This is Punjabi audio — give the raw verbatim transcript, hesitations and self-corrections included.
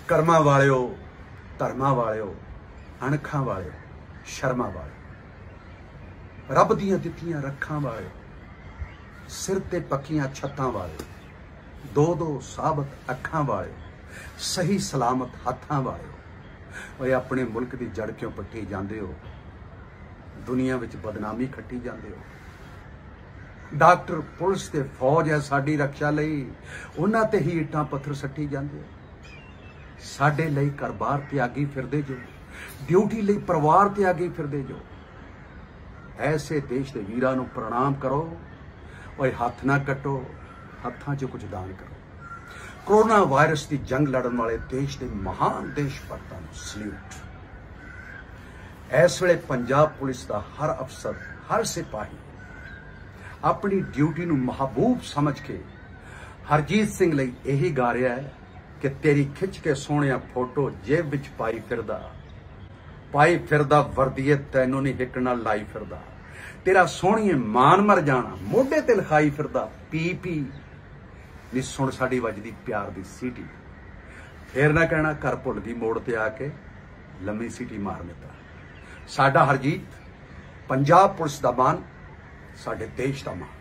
ਕਰਮਾਂ ਵਾਲਿਓ, ਧਰਮਾਂ ਵਾਲਿਓ, ਅਣਖਾਂ ਵਾਲਿਓ, ਸ਼ਰਮਾਂ ਵਾਲਿਓ, ਰੱਬ ਦੀਆਂ ਦਿੱਤੀਆਂ ਰੱਖਾਂ ਵਾਲਿਓ, ਸਿਰ ਤੇ ਪੱਕੀਆਂ ਛੱਤਾਂ ਵਾਲਿਓ, ਦੋ ਦੋ ਸਾਬਤ ਅੱਖਾਂ ਵਾਲਿਓ, ਸਹੀ ਸਲਾਮਤ ਹੱਥਾਂ ਵਾਲਿਓ। ਓਏ ਆਪਣੇ ਮੁਲਕ ਦੀ ਜੜ ਕਿਉਂ ਪੱਟੀ ਜਾਂਦੇ ਹੋ? ਦੁਨੀਆ ਵਿੱਚ ਬਦਨਾਮੀ ਖੱਟੀ ਜਾਂਦੇ ਹੋ। ਡਾਕਟਰ, ਪੁਲਿਸ ਤੇ ਫੌਜ ਹੈ ਸਾਡੀ ਰੱਖਿਆ ਲਈ, ਉਹਨਾਂ ਤੇ ਹੀ ਇੱਟਾਂ ਪੱਥਰ ਸੱਟੀ ਜਾਂਦੇ ਹੋ। ਸਾਡੇ ਲਈ ਘਰ-ਬਾਰ ਤਿਆਗੀ ਫਿਰਦੇ ਜੋ, ਡਿਊਟੀ ਲਈ ਪਰਿਵਾਰ ਤਿਆਗੀ ਫਿਰਦੇ ਜੋ। ਐਸੇ ਦੇਸ਼ ਦੇ ਵੀਰਾਂ ਨੂੰ ਪ੍ਰਣਾਮ ਕਰੋ। ਓਏ ਹੱਥ ਨਾ ਕੱਟੋ, ਹੱਥਾਂ 'ਚ ਕੁਝ ਦਾਨ ਕਰੋ। ਕੋਰੋਨਾ ਵਾਇਰਸ ਦੀ ਜੰਗ ਲੜਨ ਵਾਲੇ ਦੇਸ਼ ਦੇ ਮਹਾਨ ਦੇਸ਼ ਭਗਤਾਂ ਨੂੰ ਸਲੂਟ। ਇਸ ਵੇਲੇ ਪੰਜਾਬ ਪੁਲਿਸ ਦਾ ਹਰ ਅਫਸਰ, ਹਰ ਸਿਪਾਹੀ ਆਪਣੀ ਡਿਊਟੀ ਨੂੰ ਮਹਬੂਬ ਸਮਝ ਕੇ ਹਰਜੀਤ ਸਿੰਘ ਲਈ ਇਹੀ ਗਾ ਰਿਹਾ ਹੈ ਕਿ ਤੇਰੀ ਖਿੱਚ ਕੇ ਸੋਹਣਿਆ ਫੋਟੋ ਜੇਬ ਵਿੱਚ ਪਾਈ ਫਿਰਦਾ, ਪਾਈ ਫਿਰਦਾ ਵਰਦੀਏ ਤੈਨੂੰ ਨਹੀਂ ਹਿੱਕ ਨਾਲ ਲਾਈ ਫਿਰਦਾ। ਤੇਰਾ ਸੋਹਣੀਏ ਮਾਨ ਮਰ ਜਾਣਾ, ਮੋਢੇ ਤੇ ਲਿਖਾਈ ਫਿਰਦਾ। ਪੀ ਪੀ ਨੀ ਸੁਣ ਸਾਡੀ ਵੱਜਦੀ ਪਿਆਰ ਦੀ ਸੀਟੀ, ਫੇਰ ਨਾ ਕਹਿਣਾ ਘਰ ਭੁੱਲ ਗਈ ਮੋੜ ਤੇ ਆ ਕੇ ਲੰਮੀ ਸੀਟੀ ਮਾਰ ਦਿੱਤਾ। ਸਾਡਾ ਹਰਜੀਤ ਪੰਜਾਬ ਪੁਲਿਸ ਦਾ ਮਾਨ, ਸਾਡੇ ਦੇਸ਼ ਦਾ ਮਾਨ।